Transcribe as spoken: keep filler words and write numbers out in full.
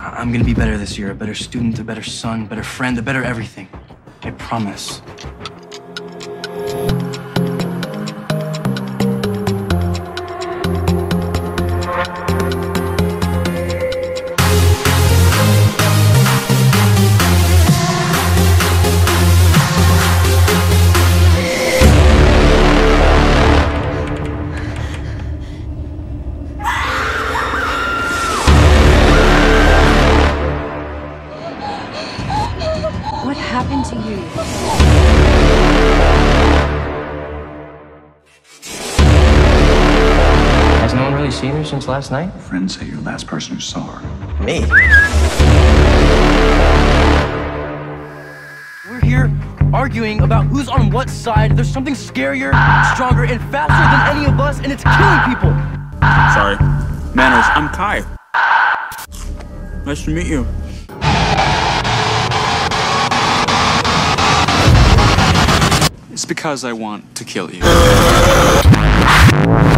I- I'm gonna be better this year. A better student, a better son, a better friend, a better everything. I promise. What happened to you? Has no one really seen her since last night? Friends say you're the last person who saw her. Me? We're here arguing about who's on what side. There's something scarier, stronger, and faster than any of us, and it's killing people. Sorry. Manners, I'm Kai. Nice to meet you. It's because I want to kill you.